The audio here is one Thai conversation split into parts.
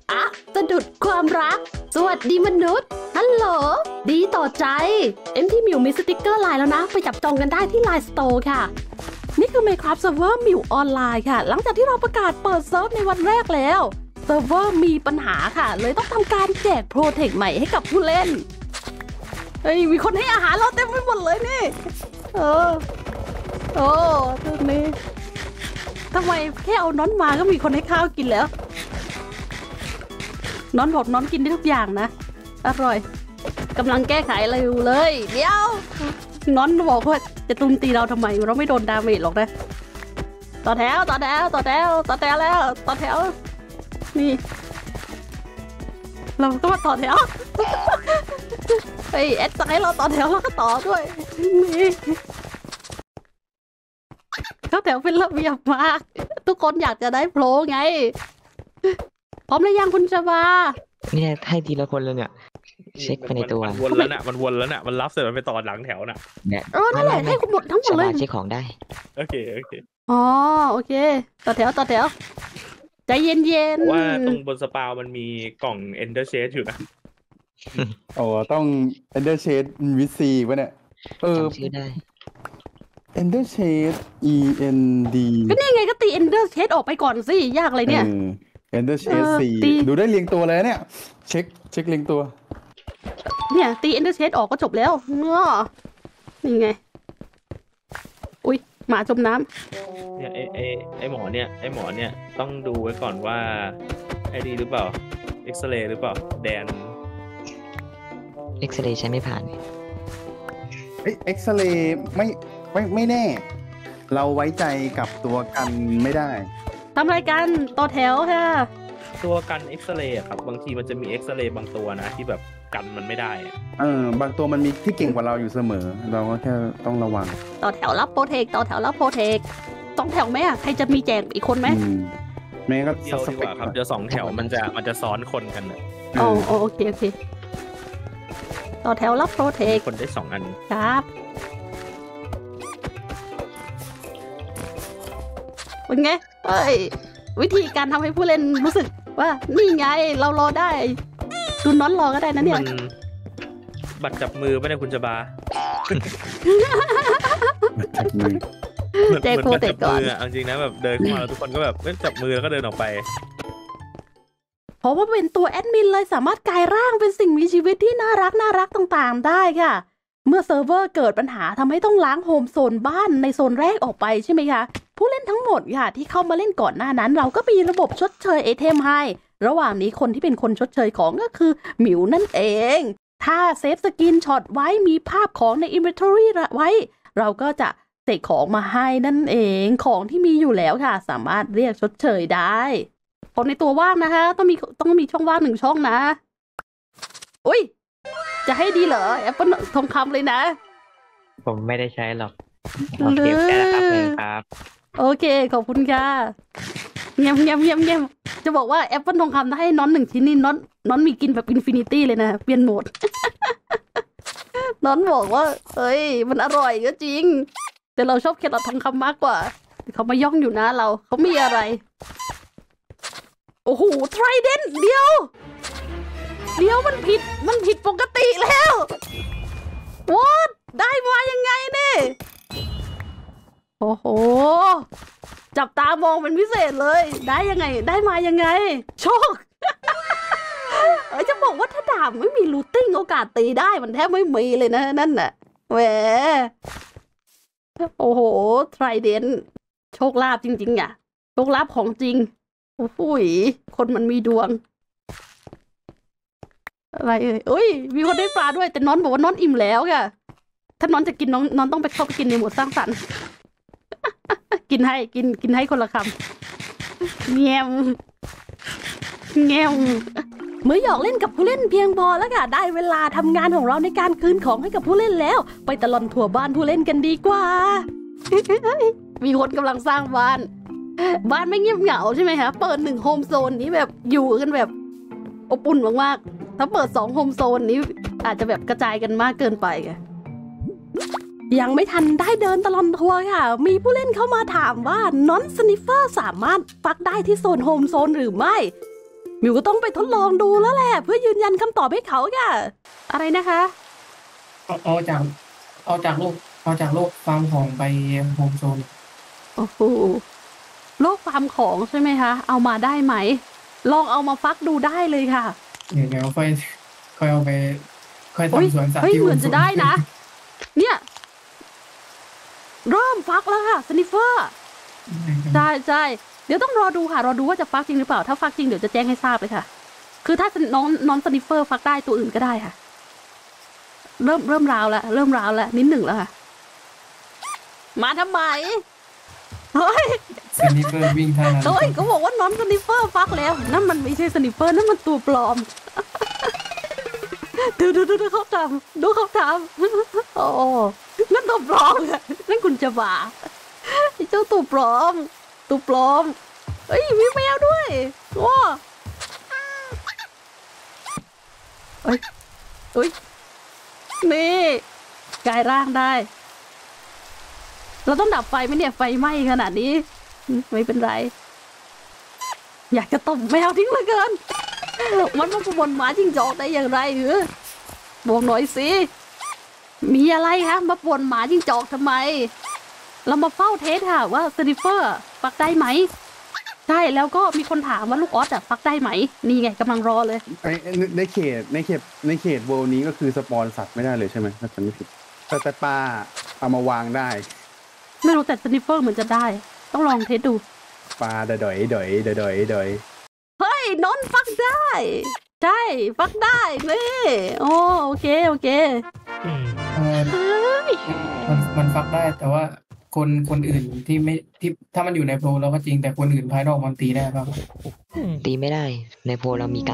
อะสะดุดความรักสวัสดีมนุษย์ฮัลโหลดีต่อใจที่มิวมีสติกเกอร์ไลน์แล้วนะไปจับจองกันได้ที่ไลน์สโตร์ค่ะนี่คือ Minecraft Server มิวออนไลน์ค่ะหลังจากที่เราประกาศเปิดเซิร์ฟในวันแรกแล้วเซิร์ฟเวอร์มีปัญหาค่ะเลยต้องทำการแจกโปรเทคใหม่ให้กับผู้เล่นเฮ้ยมีคนให้อาหารเราเต็มไปหมดเลยนี่โอ้ตรงนี้ทำไมแค่เอาน้อนมาก็มีคนให้ข้าวกินแล้วน้อนบอกน้อนกินได้ทุกอย่างนะอร่อยกำลังแก้ไขอะไรอยู่เลยเดี๋ยวน้อนบอกว่าจะตุนตีเราทำไมเราไม่โดนดาเมจหรอกนะต่อแถวแล้วนี่เราก็มาต่อแถวเฮ้ยแอดสั่งให้เราต่อแถวแล้วก็ต่อด้วยนี่เข้าแถวเป็นระเบียบมากทุกคนอยากจะได้โปรไงพร้อมหรือยังคุณชบาเนี่ยให้ทีละคนเลยเนี่ยเช็คไปในตัวมันวนแล้วน่ะมันรับเสร็จมันไปต่อหลังแถวน่ะเนี่ยนั่นแหละให้คุณหมดทั้งหมดเลยเช็คของได้โอเคอ๋อโอเคต่อแถวใจเย็นๆว่าตรงบนสปาวมันมีกล่อง Ender Chest อยู่นะโอ้ต้อง Ender Chest VC วะเนี่ยชื่อได้ Ender Chest END ก็นี่ไงก็ตี Ender Chest ออกไปก่อนสิยากเลยเนี่ย Ender Chest 4ดูได้เรียงตัวเลยเนี่ยเช็คเรียงตัวเนี่ยตี Ender Chest ออกก็จบแล้วนี่ไงอุ้ยหมาจมน้ำเนี่ยไอหมอเนี่ยต้องดูไว้ก่อนว่าไอดีหรือเปล่าเอ็กซเรย์หรือเปล่าแดนเอ็กซเรย์ใช้ไม่ผ่านเอ็กซเรย์ไม่แน่เราไว้ใจกับตัวกันไม่ได้ทำรายการต่อแถวค่ะตัวกันเอ็กซเรย์ครับบางทีมันจะมีเอ็กซเรย์บางตัวนะที่แบบกันมันไม่ได้บางตัวมันมีที่เก่งกว่าเราอยู่เสมอเราก็แค่ต้องระวังต่อแถวรับโปรเทคต้องแถวไหมใครจะมีแจกอีกคนไหมแม่ก็เดียวดีกว่าครับเดี๋ยว2แถวมันจะซ้อนคนกันนะโอเคต่อแถวรับโปรเทคคนได้2อันครับเป็นไงวิธีการทำให้ผู้เล่นรู้สึกว่านี่ไงเรารอได้ดูน้อนรอก็ได้นะเนี่ยบัตรจับมือไม่ได้คุณจะบาจับมือแจกโปรเทคก่อนจริงนะแบบเดินเข้ามาแล้วทุกคนก็แบบจับมือแล้วก็เดินออกไปเพราะว่าเป็นตัวแอดมินเลยสามารถกลายร่างเป็นสิ่งมีชีวิตที่น่ารักต่างๆได้ค่ะเมื่อเซิร์ฟเวอร์เกิดปัญหาทำให้ต้องล้างโฮมโซนบ้านในโซนแรกออกไปใช่ไหมคะผู้เล่นทั้งหมดค่ะที่เข้ามาเล่นก่อนหน้านั้นเราก็มีระบบชดเชยไอเทมให้ระหว่างนี้คนที่เป็นคนชดเชยของก็คือหมิวนั่นเองถ้าเซฟสกินช็อตไว้มีภาพของใน Inventory ไว้เราก็จะเสกของมาให้นั่นเองของที่มีอยู่แล้วค่ะสามารถเรียกชดเชยได้คนในตัวว่างนะคะต้องมีช่องว่าง1ช่องนะอุ้ยจะให้ดีเหรอแอปเปิลทองคำเลยนะผมไม่ได้ใช้หรอกเก็บแค่ครับโอเคขอบคุณค่ะเงียบจะบอกว่าแอปเปิลทองคำถ้าให้น้อน1ชิ้นนี่น้อนมีกินแบบอินฟินิตี้เลยนะเปลี่ยนโหมด น้อนบอกว่ามันอร่อยก็จริงแต่เราชอบแครอททองคำมากกว่าเขามาย่องอยู่นะเขามีอะไรโอ้โหไทรเดนเดียวมันผิดปกติแล้วwhatได้มายังไงเนี่ยโอ้โหจับตามองเป็นพิเศษเลยได้ยังไงได้มายังไงโชค จะบอกว่าถ้าดาบไม่มีรูทติ้งโอกาสตีได้มันแทบไม่มีเลยนะนั่นน่ะแหวโอ้โหไทรเดนโชคลาภจริงๆอ่ะโชคลาภของจริงโอ้โหคนมันมีดวงอะไรมีคนได้ปลาด้วยแต่น้อนบอกว่าน้อนอิ่มแล้วค่ะถ้าน้อนจะกินน้อนต้องไปเข้าไปกินในหมวดสร้างสรรค์ กินให้คนละคำเงี้ยเมื่อหยอกเล่นกับผู้เล่นเพียงพอแล้วค่ะได้เวลาทำงานของเราในการคืนของให้กับผู้เล่นแล้วไปตลอดทัวร์บ้านผู้เล่นกันดีกว่า มีคนกำลังสร้างบ้านไม่เงียบเหงาใช่ไหมคะเปิด1โฮมโซนนี้แบบอยู่กันแบบอบอุ่นมากๆถ้าเปิด2โฮมโซนนี้อาจจะแบบกระจายกันมากเกินไปค่ะ ยังไม่ทันได้เดินตลอดทัวร์ค่ะมีผู้เล่นเข้ามาถามว่าน้อนสนิฟเฟอร์สามารถฟักได้ที่โซนโฮมโซนหรือไม่มิวก็ต้องไปทดลองดูแล้วแหละเพื่อยืนยันคำตอบให้เขาค่ะอะไรนะคะเอาจากโลกฟาร์มของไปโฮมโซนโอ้โหโลกฟาร์มของใช่ไหมคะเอามาได้ไหมลองเอามาฟักดูได้เลยค่ะเดี๋ยวค่อยเอาไปค่อยเฮ้ยทำสวนสัตว์เฮ้ยที่เหมือนจะได้นะ เนี่ยเริ่มฟักแล้วค่ะสนิฟเฟอร์ใช่ใช่เดี๋ยวต้องรอดูค่ะรอดูว่าจะฟักจริงหรือเปล่าถ้าฟักจริงเดี๋ยวจะแจ้งให้ทราบเลยค่ะคือถ้าน้องสนิฟเฟอร์ฟักได้ตัวอื่นก็ได้ค่ะเริ่มราวแล้วนิดหนึ่งแล้วค่ะมาทำไมเฮ้ยสนิเปอร์วิ่งท่านั้นเฮ้ยเขาบอกว่าน้องสนิฟเฟอร์ฟักแล้วนั่นมันไม่ใช่สนิฟเฟอร์นั่นมันตัวปลอมดูเขาทำดูเขาทำโอ้นั่นตัวปลอมอะนั่นคุณจะบ่าไอ้เจ้าตัวปลอมเฮ้ยมีแมวด้วยว้าเฮ้ยนี่กลายร่างได้เราต้องดับไฟไหมเนี่ยไฟไหม้ขนาดนี้ไม่เป็นไรอยากจะตบแมวทิ้งเหลือเกินมันมาบนหมาจิ้งจอกได้อย่างไรเหรอบอกหน่อยสิมีอะไรคะมาป่วนหมาจิ้งจอกทำไมเรามาเฝ้าเทสค่ะว่าสนิฟเฟอร์ฟักได้ไหมใช่แล้วก็มีคนถามว่าลูกออสอะฟักได้ไหมนี่ไงกำลังรอเลยในเขตเวิลด์นี้ก็คือสปอนสัตว์ไม่ได้เลยใช่ไหมถ้าจำไม่ผิดแต่ปลาเอามาวางได้ไม่รู้แต่สนิฟเฟอร์เหมือนจะได้ต้องลองเทสดูปลาดอยเฮ้ยนนฟักได้ใช่ฟักได้นี่โอเคเออมันฟักได้แต่ว่าคนอื่นที่ถ้ามันอยู่ในโปรเราก็จริงแต่คนอื่นภายนอกมันตีได้ป่ะตีไม่ได้ ในโพลเรามีกัน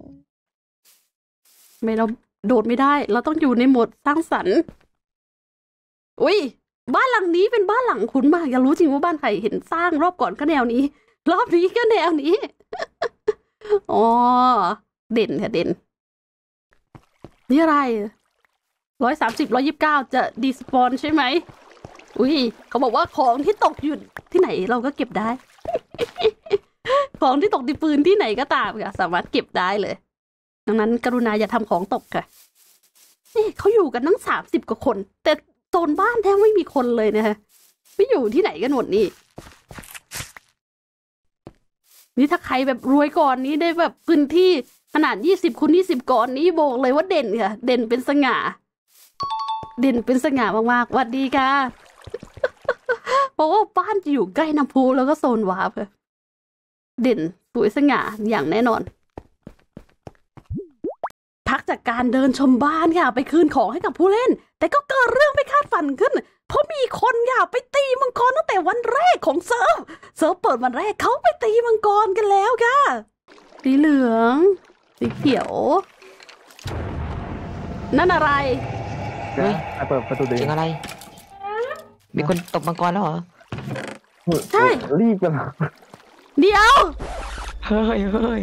ไม่เราโดดไม่ได้ เราต้องอยู่ในโหมดสร้างสรรค์อุ้ยบ้านหลังนี้เป็นบ้านหลังคุ้นมากอยากรู้จริงว่าบ้านใครเห็นสร้างรอบก่อนก็แนวนี้ รอบนี้ก็แนวนี้ อ๋อเด่นค่ะเด่นนี่อะไร130 129จะดีสปอนใช่ไหมอุ้ยเขาบอกว่าของที่ตกอยู่ที่ไหนเราก็เก็บได้ ของที่ตกในปืนที่ไหนก็ตามค่ะสามารถเก็บได้เลยดังนั้นกรุณาอย่าทำของตกค่ะนี่เขาอยู่กันทั้ง30 กว่าคน แต่โซนบ้านแทบไม่มีคนเลยนะคะไม่อยู่ที่ไหนกันหมดนี่นี่ถ้าใครแบบรวยก่อนนี้ได้แบบพื้นที่ขนาด20 คูณ 20 ก่อนนี้บอกเลยว่าเด่นค่ะเด่นเป็นสง่ามากๆสวัสดีค่ะ เพราะว่าบ้านจะอยู่ใกล้น้ำพุแล้วก็โซนวาร์ปค่ะเด่นสวยสง่าอย่างแน่นอนพักจากการเดินชมบ้านค่ะไปคืนของให้กับผู้เล่นแต่ก็เกิดเรื่องไม่คาดฝันขึ้นเพราะมีคนค่ะไปตีมังกรตั้งแต่วันแรกของเซิร์ฟเปิดวันแรกเขาไปตีมังกรกันแล้วค่ะสีเหลืองสีเขียวนั่นอะไรเฮ้ยเปิดประตูเดิเสียงอะไร มีคนตบมังกรแล้วเหรอใช่รีบกันเดี๋ยวเฮ้ย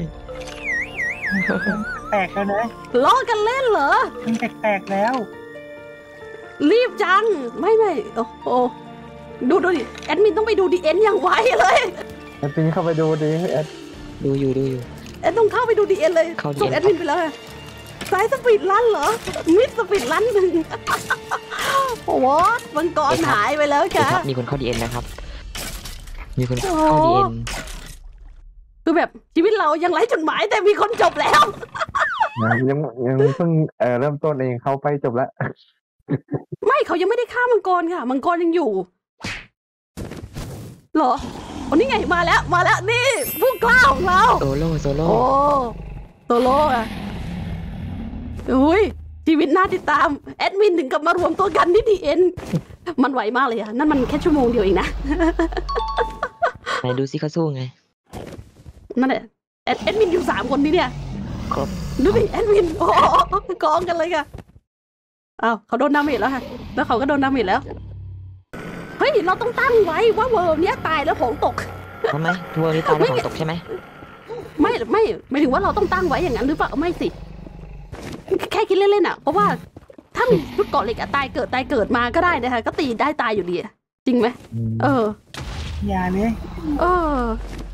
แตกแล้วนะล้อกันเล่นเหรอมันแตกแล้วรีบจังไม่โอ้โหดูดิแอดมินต้องไปดูดีเอ็นอย่างไวเลยแอดมินเข้าไปดูดิแอดดูอยู่แอดต้องเข้าไปดูดีเอ็นเลยเข้าส่ง DN แอดมินไปแล้วสายสปีดลันเหรอมิดสปีดลันหนึ่งโอ้โหมังกรหายไปแล้วค่ะมีคนเข้าดีเอ็นนะครับ มีคนเข้าดีเอ็นคือแบบชีวิตเรายังไร้จุดหมายแต่มีคนจบแล้วยังเพิ่งเริ่มต้นเองเข้าไปจบแล้วไม่เขายังไม่ได้ฆ่ามังกรค่ะมังกรยังอยู่เหรอโอ้นี่ไงมาแล้วนี่ผู้กล้าของเราโซโล่โอ้โซโล่อะอุ้ยชีวิตน่าติดตามแอดมินถึงกับมารวมตัวกันที่ดีเอ็นมันไหวมากเลยอะนั่นมันแค่ชั่วโมงเดียวเองนะไหนดูซิเขาสู้ไงนั่นแหละแอดมินอยู่3 คนนี่เนี่ยครบดูดิแอดมินโอ้โหกองกันเลยค่ะอ้าวเขาโดนดาเมจแล้วค่ะแล้วเขาก็โดนดาเมจแล้วเฮ้ยเราต้องตั้งไว้ว่าเวิร์มเนี้ยตายแล้วของตกทำไมทัวร์นี้ตายแล้วของตกใช่ไหมไม่หมายถึงว่าเราต้องตั้งไว้อย่างนั้นหรือเปล่าไม่สิแค่คิดเล่นๆอ่ะเพราะว่าถ้ามีชุดเกาะเหล็กอะตายเกิดมาก็ได้นะคะก็ตีได้ตายอยู่ดีจริงไหมเอออย่าเลยเออ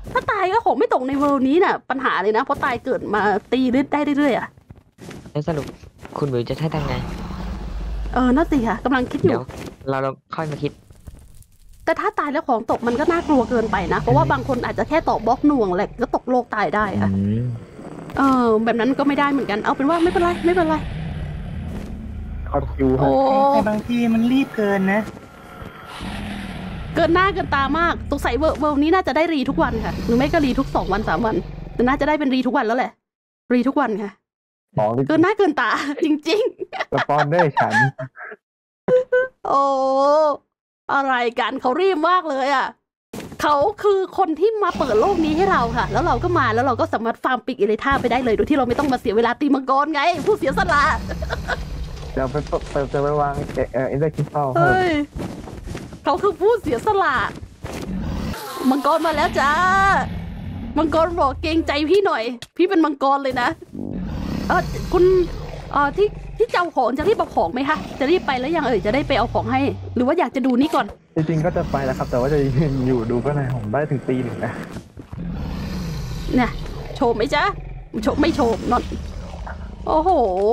ถ้าตายก็ของไม่ตกในเวิลด์นี้น่ะ ปัญหาเลยนะเพราะตายเกิดมาตีได้เรื่อยๆอ่ะแล้วสรุปคุณวิวจะให้ทำไงน่าสิค่ะกำลังคิดอยู่เดี๋ยวเราค่อยมาคิดแต่ถ้าตายแล้วของตกมันก็น่ากลัวเกินไปนะเพราะว่าบางคนอาจจะแค่ตอกบล็อกหน่วงแหละก็ตกโลกตายได้ค่ะแบบนั้นก็ไม่ได้เหมือนกันเอาเป็นว่าไม่เป็นไรคอคิวครัโอ้บแต่บางทีมันรีบเกินนะเกินหน้าเกินตามากสงสัยเวิลด์นี้น่าจะได้รีทุกวันค่ะหรือไม่ก็รีทุก2 วัน 3 วันแต่น่าจะได้เป็นรีทุกวันแล้วแหละรีทุกวันค่ะของที่เกินหน้าเกินตา จริงสปอนเนอร์ฉันๆ โอ้อะไรกันเขารีบมากเลยอ่ะเขาคือคนที่มาเปิดโลกนี้ให้เราค่ะ แล้วเราก็มาแล้วเราก็สามารถฟาร์มปิกอิเลท่าไปได้เลยโดยที่เราไม่ต้องมาเสียเวลาตีมังกรไงผู้เสียสละจะไปวางอินเตอร์คริสตัลเฮ้ยเขาคือผู้เสียสละมังกรมาแล้วจ้ามังกรบอกเกรงใจพี่หน่อย พี่เป็นมังกรเลยนะคุณที่จะเอาของจะรีบเอาของไหมคะจะรีบไปแล้วยังจะได้ไปเอาของให้ หรือว่าอยากจะดูนี่ก่อนจริงๆก็จะไปแล้วครับ แต่ว่าจะยืนอยู่ดูก็ได้ผมได้ถึงตี 1นะเนี่ยโชว์ไหมจ๊ะโชว์ไม่โชว์นอนโอ้โห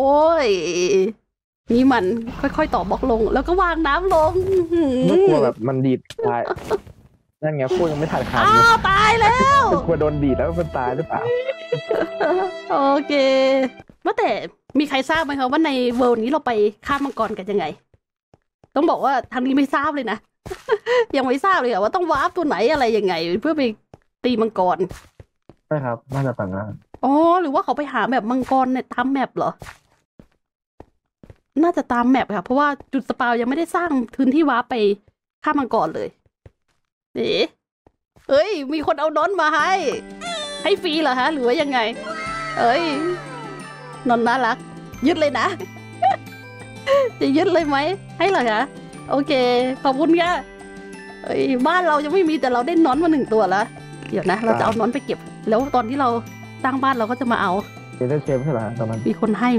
นี่มันค่อยๆต่อบล็อกลง แล้วก็วางน้ำลงไม่กลัวแบบมันดีดตายนั่นไงพูดยังไม่ทันขาดอ้าวตายแล้วกลัวโดนดีดแล้วมันตายหรือเปล่าโอเคว่าแต่มีใครทราบไหมคะว่าในเวิลด์นี้เราไปฆ่ามังกรกันยังไง ต้องบอกว่าทางนี้ไม่ทราบเลยนะ ยังไม่ทราบเลยว่าต้องวาร์ปตัวไหนอะไรยังไง เพื่อไปตีมังกรใช่ครับน่าจะต่างกันอ๋อหรือว่าเขาไปหาแบบมังกรในตามแมปเหรอ น่าจะตามแมปค่ะเพราะว่าจุดสปาวยังไม่ได้สร้างพื้นที่วาร์ปไปฆ่ามังกรเลยเอ้ยมีคนเอานอนมาให้ฟรีเหรอฮะหรือว่ายังไง เอ้ยนอนน่ารักยึดเลยนะ จะยึดเลยไหมให้เหรอคะโอเคขอบคุณค่ะเอ้ยบ้านเรายังไม่มีแต่เราได้นอนมา1 ตัวแล้วเดี๋ยวนะเราจะเอานอนไปเก็บ แล้วตอนที่เราสร้างบ้านเราก็จะมาเอาเจนเชฟใช่ไหมตอนนั้นมีคนให้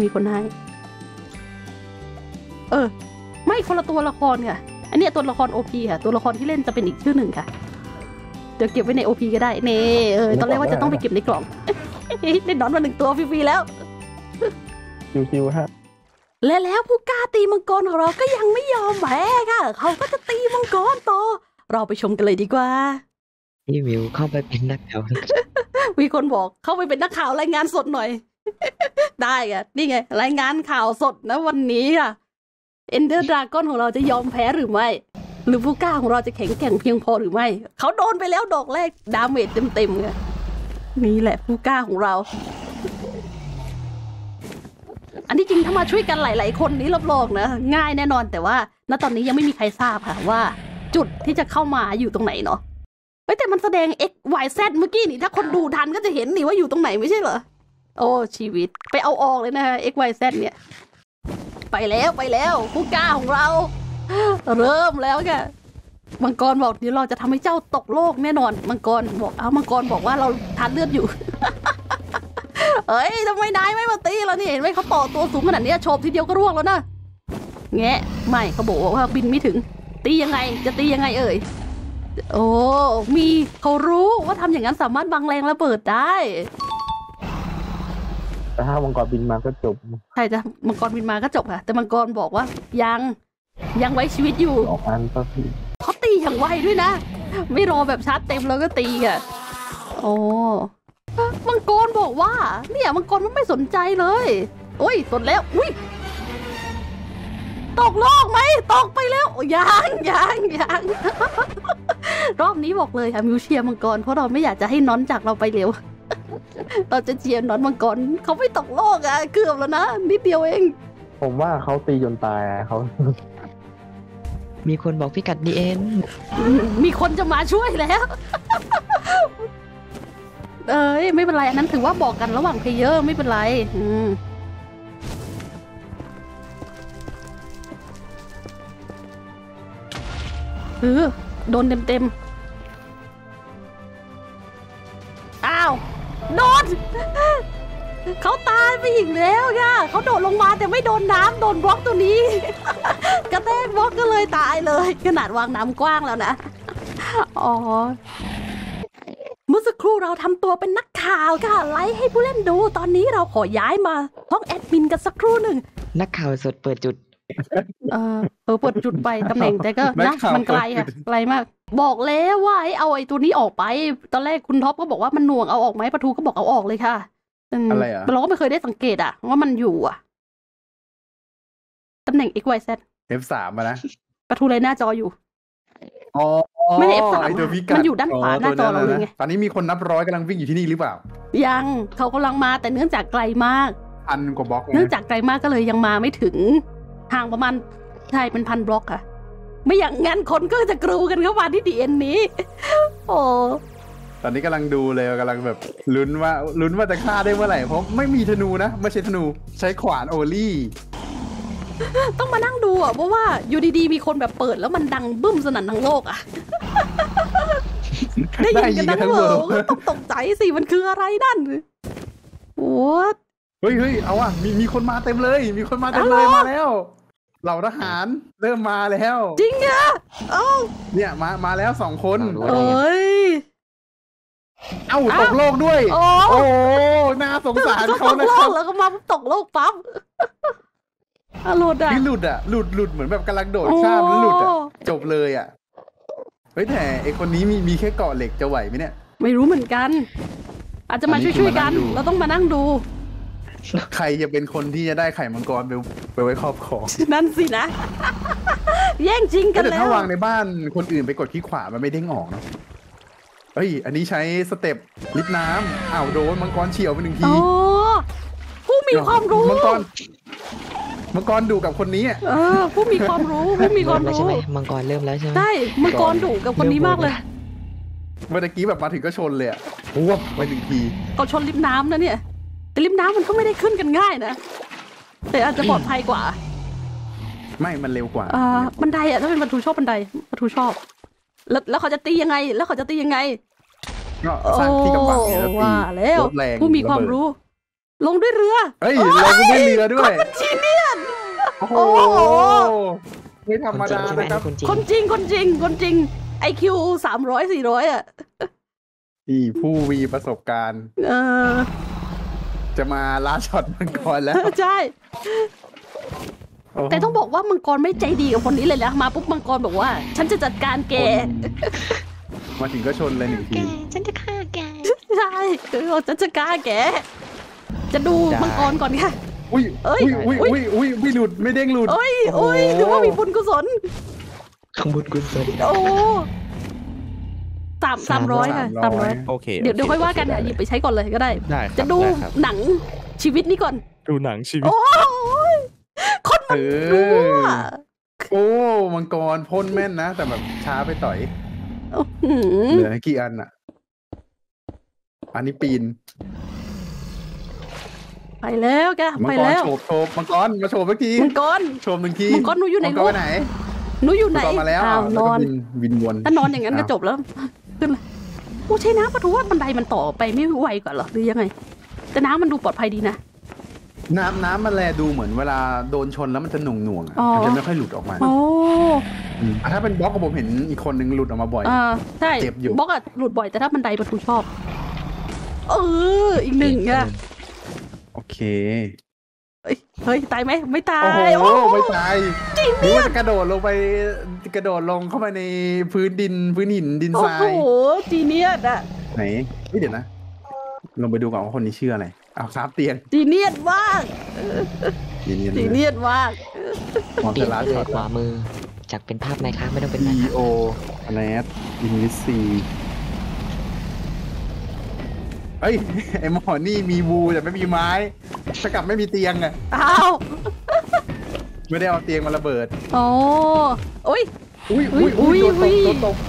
ไม่คนละตัวละครค่ะอันนี้ตัวละคร OP ค่ะตัวละครที่เล่นจะเป็นอีกชื่อหนึ่งค่ะเดี๋ยวเก็บไว้ใน OP ก็ได้เน่ตอนแรกว่าจะต้องไปเก็บในกล่อง ได้นอนมา1 ตัวฟรีๆแล้วชิวๆฮะและแล้วผู้กล้าตีมังกรของเราก็ยังไม่ยอมแพ้ค่ะเขาก็จะตีมังกรต่อเราไปชมกันเลยดีกว่าพี่วิวเข้าไปเป็นนักข่าวมีคนบอกเข้าไปเป็นนักข่าวรายงานสดหน่อย ได้อะนี่ไงรายงานข่าวสดนะวันนี้ค่ะเอนเดอร์ดราก้อนของเราจะยอมแพ้หรือไม่ หรือผู้กล้าของเราจะแข็งแกร่งเพียงพอหรือไม่เขาโดนไปแล้วดอกแรกดาเมจเต็มๆค่ะนี่แหละผู้กล้าของเรา อันที่จริงถ้ามาช่วยกันหลายๆคนนี้รับรองนะง่ายแน่นอนแต่ว่าณตอนนี้ยังไม่มีใครทราบค่ะว่า จุดที่จะเข้ามาอยู่ตรงไหนเนาะแต่มันแสดง x y z เมื่อกี้นี่ถ้าคนดูทันก็จะเห็นนี่ว่าอยู่ตรงไหนไม่ใช่เหรอโอ้ชีวิตไปเอาออกเลยนะคะ x y z เนี่ยไปแล้วผู้กล้าของเรา เริ่มแล้วค่ะมังกรบอกเดี๋ยวเราจะทำให้เจ้าตกโลกแน่นอนมังกรบอกว่าเราทานเลือดอยู่ เอ้ยทำไมนายไม่มาตีแล้วนี่เห็นไหมเขาต่อตัวสูงขนาดนี้โฉบทีเดียวก็ร่วงแล้วนะแงะไม่เขาบอกว่าบินไม่ถึงตียังไงจะตียังไงเอ่ยโอ้มีเขารู้ว่าทำอย่างนั้นสามารถบังแรงระเบิดได้แต่ถ้ามังกรบินมาก็จบใช่จ้ะมังกรบินมาก็จบค่ะแต่มังกรบอกว่ายังไว้ชีวิตอยู่ 2 อันก็คือเขาตีอย่างไวด้วยนะไม่รอแบบชาร์จเต็มแล้วก็ตีค่ะโอ้มังกรบอกว่าเนี่ยมังกรมันไม่สนใจเลยโอ้ยสนแล้วอุ้ยตกโลกไหมตกไปแล้วยัง รอบนี้บอกเลยค่ะมิวเชียร์มังกรเพราะเราไม่อยากจะให้น้อนจากเราไปเร็ว เราจะเชียร์น้อนมังกรเขาไม่ตกโลกอะเกือบแล้วนะนิดเดียวเองผมว่าเขาตีจนตายเขามีคนบอกพิกัดดีเอ็นมีคนจะมาช่วยแล้ว เอ้ยไม่เป็นไรอันนั้นถือว่าบอกกันระหว่างเพลเยอร์ไม่เป็นไรโดนเต็มอ้าวโดน เขาตายไปอีกแล้วค่ะเขาโดดลงมาแต่ไม่โดนน้ำโดนบล็อกตัวนี้ กระแทกบล็อกก็เลยตายเลยขนาดวางน้ำกว้างแล้วนะอ๋อเมื่อสักครู่เราทำตัวเป็นนักข่าวค่ะไลฟ์ให้ผู้เล่นดูตอนนี้เราขอย้ายมาห้องแอดมินกันสักครู่หนึ่งนักข่าวสดเปิดจุดเปิดจุดไปตำแหน่งแต่ก็นันะกข่าวมันไกลอะไกลมาก บอกแล้วว่าให้เอาไอ้ตัวนี้ออกไป ตอนแรกคุณท็อปก็บอกว่ามันหน่วงเอาออกไหมปะทูก็บอกเอาออกเลยค่ะอะไรอ่ะเราก็ไม่เคยได้สังเกตอะว่ามันอยู่อะตำแหน่ง XYZ F3 มานะปะทูเลยหน้าจออยู่อ๋อไม่ได้ F3 ไอตัวพิกัดมันอยู่ด้านขวาหน้าจอเราเลยไงตอนนี้มีคนนับร้อยกำลังวิ่งอยู่ที่นี่หรือเปล่ายังเขากำลังมาแต่เนื่องจากไกลมากพันกว่าบล็อกนะเนื่องจากไกลมากก็เลยยังมาไม่ถึงห่างประมาณใช่เป็น1,000 บล็อกค่ะ ไม่อย่างงั้นคนก็จะกรูกันเข้ามาที่ดีเอ็นนี้ โอ้ตอนนี้กำลังดูเลยกำลังแบบลุ้นว่าจะฆ่าได้เมื่อไหร่เพราะไม่มีธนูนะไม่ใช่ธนูใช้ขวานโอลี่ต้องมานั่งดูอ่ะเพราะว่าอยู่ดีๆมีคนแบบเปิดแล้วมันดังบึ้มสนั่นทั้งโลกอ่ะ ได้ยินกันทั้งเวิลด์ก็ต้องตกใจสิมันคืออะไรนั่นโอ้เฮ้ยเอาอ่ะมีคนมาเต็มเลย มีคนมาเต็มเลยมาแล้วเหล่าทหารเริ่มมาแล้วจริงอ่ะเอ้าเนี่ยมาแล้ว2 คนเรารู้เอ้ยเอ้าตกโลกด้วยโอ้โอ้น่าสงสารก็เขาตกนะโลครักบแล้วก็มาตกโลกปั๊บหลุดอ่ะนี่หลุดเหมือนแบบกำลังโดดข้ามแล้วหลุดอ่ะจบเลยอ่ะเฮ้ยแต่ไอคนนี้มีแค่เกาะเหล็กจะไหวไหมเนี่ยไม่รู้เหมือนกัน อาจจะมาอันนี้ช่วยๆกันคือมานั่งดูเราต้องมานั่งดูใครจะเป็นคนที่จะได้ไข่มังกรไปไว้ครอบครองนั่นสินะ แย่งจริงกันแต่แล้วถ้าวางในบ้านคนอื่นไปกดคลิกขวามันไม่เด้งออกเนอะเฮ้ยอันนี้ใช้สเต็ปลิฟต์น้ำอ้าวโดนมังกรเฉียวไป1 ทีโอ้ผู้มีความรู้มังกรดุกับคนนี้อะผู้มีความรู้ผู้มีความเริ่มแล้วรู้ใช่ไหมมังกรเริ่มแล้วใช่ไหมใช่มังกรดุกับคนนี้มากเลยเมื่อกี้แบบมาถึงก็ชนเลยอะว้วบไป1 ทีเขาชนริมน้ำนะเนี่ยแต่ริมน้ำมันก็ไม่ได้ขึ้นกันง่ายนะแต่อาจจะปลอดภัยกว่าไม่มันเร็วกว่าบันไดอ่ะถ้าเป็นประตูชอบบันไดประตูชอบ แล้วเขาจะตียังไง แล้วเขาจะตียังไงก็สร้างที่กำบังเนี่ยแล้วตีว่าแล้วลดแรงผู้มีความรู้ ลงด้วยเรือเฮ้ยเราก็ไม่เรือด้วยจีเนียนโอ้โหโอ้โหไม่ธรรมคนจริดางใช่ไหมนะครับคนจริงคนจริงIQ 300-400อ่ะนี่ผู้มีประสบการณ์เออจะมาล่าช็อตมังกรแล้วใช่โอ้โหแต่ต้องบอกว่ามังกรไม่ใจดีกับคนนี้เลยนะมาปุ๊บมังกรบอกว่า ฉันจะจัดการแกมาถึงก็ชนเลย1 ทีฉันจะฆ่าแกใช่เราจะจัดการแก จะดูได้มังกรก่อนค่ะอุ้ยเอ้ยอุ้ยไม่หลุดไม่เด้งหลุดโอ้ยโอ้โหถือว่ามีบุญกุศลขบุญกุศลโอ้300ค่ะ300 โอเคเดี๋ยวค่อยว่ากันค่ะหยิบไปใช้ก่อนเลยก็ได้ได้ครับจะดูได้ครับหนังชีวิตนี้ก่อนดูหนังชีวิตโอ้ยคนเอมันรู้ออ่ะโอ้มังกรพ่นแม่นนะ แต่แบบช้าไปต่อยอื้อหือเหลือกี่อันอ่ะ อันนี้ปีนไปแล้วแกมัไปกรแล้วโฉบมังกรมาโฉบเมื่อกี้มังกรโฉบ1 ทีมังกรหนูอยู่ไหนมังกรลูกไปไหนหนูอยู่ไหนมังกรมาแล้วอ้าวนแล้วอก็นวินวนถ้านอนอย่างนั้นก็อ้าวจบแล้วขึ้นเลยโอ้ใช่น้ำปะทูว่าบันไดมันต่อไปไม่ไวกว่าเหรอหรือยังไง แต่น้ำมันดูปลอดภัยดีนะน้ำมันแลดูเหมือนเวลาโดนชนแล้วมันจะหน่วงๆอ่ะอ๋อมันจะไม่ค่อยหลุดออกมาโอ้ถ้าเป็นบล็อกผมเห็นอีกคนนึงหลุดออกมาบ่อยใช่เจ็บอยู่บล็อกอะหลุดบ่อยแต่ถ้าบันไดประตูชอบอีกหนึ่งอะโอเคเฮ้ยตายไหมไม่ตาโอ้ยโหไม่ตายนึกว่าจะกระโดดลงเข้าไปในพื้นหินดินโอ้ทราโหยจีเนียสอะไหนเดี๋ยวนะ ลงไปดูก่อนว่าคนนี้ชื่ออะไรเอาครับเตียงจีเนียสมากจีเนียนจีเนียสมากมอนเปลี่เตยนลาไปเลช็อย ตขวามือ จากเป็นภาพไหมครับไม่ต้องเป็นไหม E ครับ O อะไรนะอินวิซีเฮ้ย ไอหมอนี่มีวูแต่ไม่มีไม้ถ้ากลับไม่มีเตียงอะอ้าวไม่ได้เอาเตียงมาระเบิดโอ้อุ้ยอุ้ยอุ๊ยโดนอุ๊ยตบ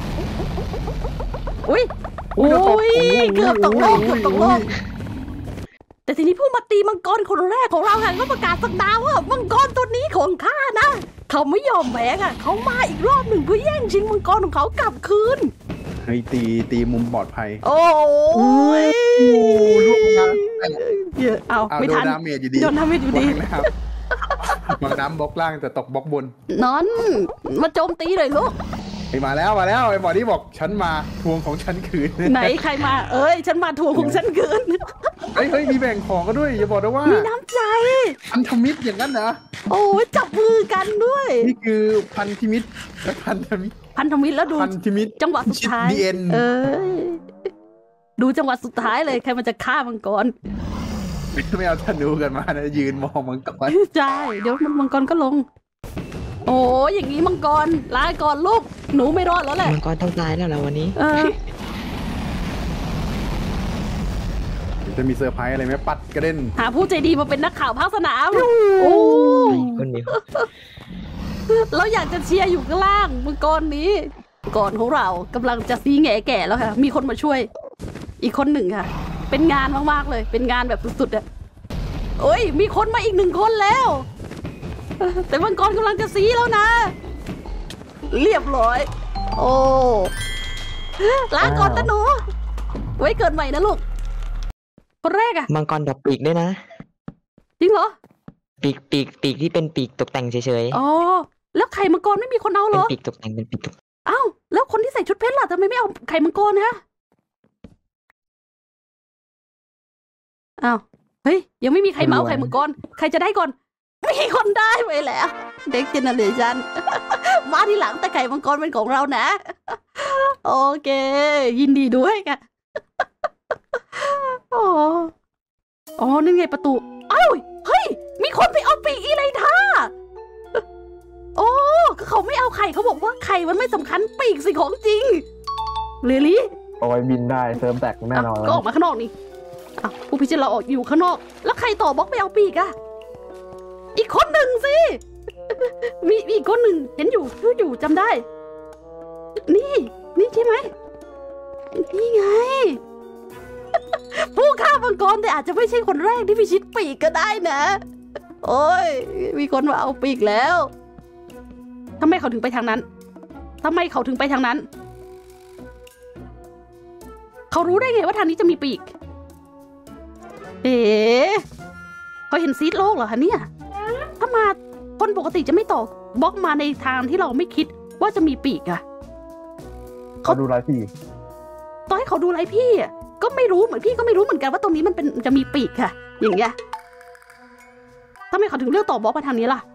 อุ้ยอุ้ยโดนตบเกือบตกโลกอุ้เกืยอบตกโลกแต่ทีนี้ผู้มาตีมังกรคนแรกของเราค่ะก็ประกาศสักดาว่ามังกรตัวนี้ของข้านะ เขาไม่ยอมแพ้อะเขามาอีกรอบหนึ่งเพื่อแย่งชิงมังกรของเขากลับคืนเฮ้ยตีมุมปลอดภัยโอ้ยลูกงานเดี๋ยวเอาเอาไม่โดทันนดาเมจอยู่ดีโดนดาเมจอยู่ดีวางนะครับวางน้ำบล็อกล่างแต่ตกบล็อกบนนอนมาโจมตีหน่อยลูกไอ้มาแล้วไอ้หมอนี่บอกฉันมาทวงของฉันคืนไหนใครมาฉันมาทวงของฉันคืนเฮ้ยมีแบ่งของก็ด้วยอย่าบอกนะว่ามีน้ำใจพันธมิตรอย่างนั้นนะโอ้ยจับมือกันด้วยนี่คือพันธมิตรและพันธมิตรพันธมิตรแล้วดูพันธมิตรจังหวะสุดท้ายชิด DN ดูจังหวะสุดท้ายเลยใครมันจะฆ่ามังกรไม่เอาธนูกันมานะยืนมองมังกรใช่เดี๋ยวมังกรก็ลง โอ้ยอย่างนี้มังกรลาก่อนลูกหนูไม่รอดแล้วแหละมังกรต้องตายแล้ววันนี้จะมีเซอร์ไพรส์อะไรไหมปัดกระเด็นหาผู้ใจดีมาเป็นนักข่าวภาคสนามโอ้คนนี้เราอยากจะเชียร์อยู่ข้างล่างมังกรนี้ก่อนของเรากำลังจะซีแง่แก่แล้วค่ะมีคนมาช่วย อีกคนหนึ่งค่ะ เป็นงานมากๆเลยเป็นงานแบบสุดๆอ่ะโอ้ยมีคนมาอีก1 คนแล้วแต่มังกรกำลังจะซีแล้วนะ เรียบร้อย โอ้ลาก่อนนะหนูไว้เกิดใหม่นะลูกคนแรกอะมังกรดอกปีกด้วยนะจริงเหรอปีกที่เป็นปีกตกแต่งเฉยอ๋อแล้วไข่มังกรไม่มีคนเอาๆเหรเป็นอปีกตกแต่งเป็นปีกตกอ้าวแล้วคนที่ใส่ชุดเพชรล่ะทำไมไม่เอาไข่มังกรฮะอ้าวเฮ้ยยังไม่มีใครเมาไข่มังกรใครจะได้ก่อนมีคนได้ไปแล้วเด็กเจเนอเรชั่น มาทีหลังแต่ไข่มังกรเป็นของเรานะ โอเค ยินดีด้วยค่ะ อ๋อนี่ไงประตูอ้าวเฮ้ยมีคนไปเอาปีกอีไลท่าโอ้เขาไม่เอาไข่เขาบอกว่าไข่มันไม่สำคัญปีกสิของจริงเรลี่เอาไว้บินได้เซิร์ฟแตกแน่นอนก็ออกมาข้างนอกนี่ผู้พิจารณาออกอยู่ข้างนอกแล้วใครต่อบล็อกไปเอาปีกอะอีกคนหนึ่งสิ มีอีกคนหนึ่งเห็นอยู่จำได้ นี่ใช่ไหมนี่ไง ผู้ฆ่ามังกรแต่อาจจะไม่ใช่คนแรกที่พิชิตปีกก็ได้นะ โอ้ยมีคนมาเอาปีกแล้วทำไมเขาถึงไปทางนั้นเขารู้ได้ไงว่าทางนี้จะมีปีกเขาเห็นซีดโลกเหรอคะเนี่ยถ้ามาคนปกติจะไม่ต่อบล็อกมาในทางที่เราไม่คิดว่าจะมีปีกอะเขาดูไรพี่ต่อให้เขาดูไรพี่อะก็ไม่รู้เหมือนพี่ก็ไม่รู้เหมือนกันว่าตรงนี้มันจะมีปีกค่ะ อย่างเงี้ยทำไมเขาถึงเลือกต่อบล็อกมาทางนี้ล่ะ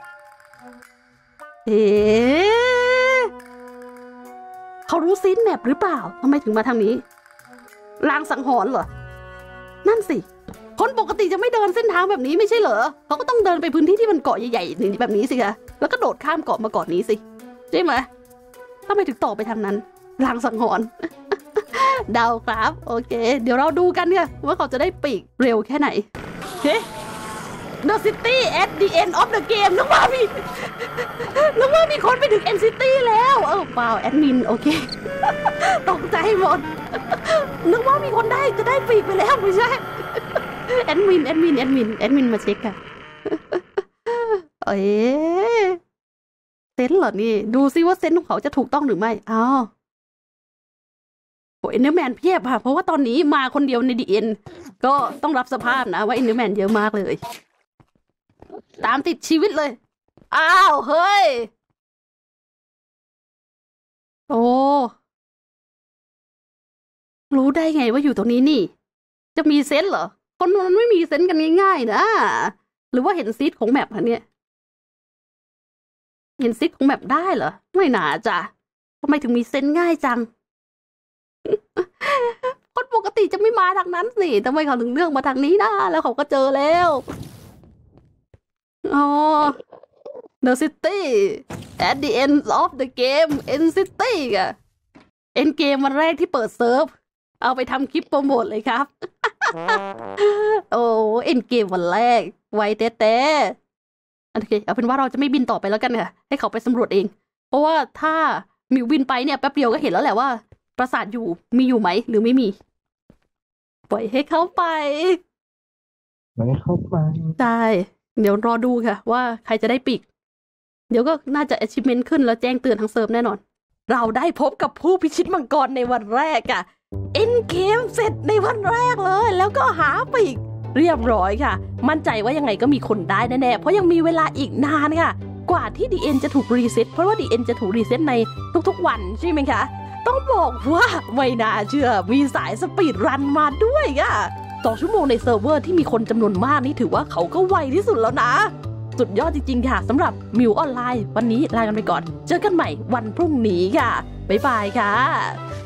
เขารู้ซีนแมปหรือเปล่าทำไมถึงมาทางนี้ลางสังหรณ์เหรอนั่นสิคนปกติจะไม่เดินเส้นทางแบบนี้ไม่ใช่เหรอเขาก็ต้องเดินไปพื้นที่ที่มันเกาะใหญ่ๆแบบนี้สิคะแล้วก็โดดข้ามเกาะมาเกาะนี้สิใช่ไหมทำไมถึงต่อไปทางนั้นลางสังหรณ์ เดาครับโอเคเดี๋ยวเราดูกันเนี่ยว่าเขาจะได้ปีกเร็วแค่ไหนเฮ้ The City at the end of the game นึกว่ามีคนไปถึง End City แล้วเปล่าแอดมินโอเค ตกใจหมด นึกว่ามีคนจะได้ปีกไปแล้วไม่ใช่ แอดมินมาเช็คค่ะ เซนส์เหรอนี่ดูซิว่าเซนส์ของเขาจะถูกต้องหรือไม่อ้าวโอ้เอ็นเดอร์แมนเพียบค่ะเพราะว่าตอนนี้มาคนเดียวในดีเอ็นก็ต้องรับสภาพนะว่าเอ็นเดอร์แมนเยอะมากเลยตามติดชีวิตเลยอ้าวเฮ้ยโอ้รู้ได้ไงว่าอยู่ตรงนี้นี่จะมีเซนส์เหรอคนมันไม่มีเซนส์กันง่ายๆนะหรือว่าเห็นซีดของแมปคะเนี่ยเห็นซีดของแมปได้เหรอไม่น่าจะทำไมถึงมีเซนส์ง่ายจัง คนปกติจะไม่มาทางนั้นสิทำไมเขาถึงเลือกมาทางนี้นะแล้วเขาก็เจอแล้วอ๋อ The City at the end of the game End City อะ End Game วันแรกที่เปิดเซิร์ฟเอาไปทำคลิปโปรโมทเลยครับ โอ้ End Game วันแรกไวแต้โอเคเอาเป็นว่าเราจะไม่บินต่อไปแล้วกันค่ะให้เขาไปสำรวจเองเพราะว่าถ้ามิวบินไปเนี่ยแป๊บเดียวก็เห็นแล้วแหละว่าปราสาทมีอยู่ไหมหรือไม่มีปล่อยให้เขาไปไม่เข้าไปใช่เดี๋ยวรอดูค่ะว่าใครจะได้ปีกเดี๋ยวก็น่าจะ achievement ขึ้นแล้วแจ้งเตือนทางเซิร์ฟแน่นอนเราได้พบกับผู้พิชิตมังกรในวันแรกอะend game เสร็จในวันแรกเลยแล้วก็หาปีกเรียบร้อยค่ะมั่นใจว่ายังไงก็มีคนได้แน่ๆเพราะยังมีเวลาอีกนานค่ะกว่าที่ DN จะถูกรีเซ็ตเพราะว่า DN จะถูกรีเซ็ตในทุกๆวันใช่ไหมคะต้องบอกว่าไม่น่าเชื่อมีสายสปีดรันมาด้วยอะ2 ชั่วโมงในเซิร์ฟเวอร์ที่มีคนจำนวนมากนี่ถือว่าเขาก็ไวที่สุดแล้วนะสุดยอดจริงๆค่ะสำหรับมิวออนไลน์วันนี้ลากันไปก่อนเจอกันใหม่วันพรุ่งนี้ค่ะบ๊ายบายค่ะ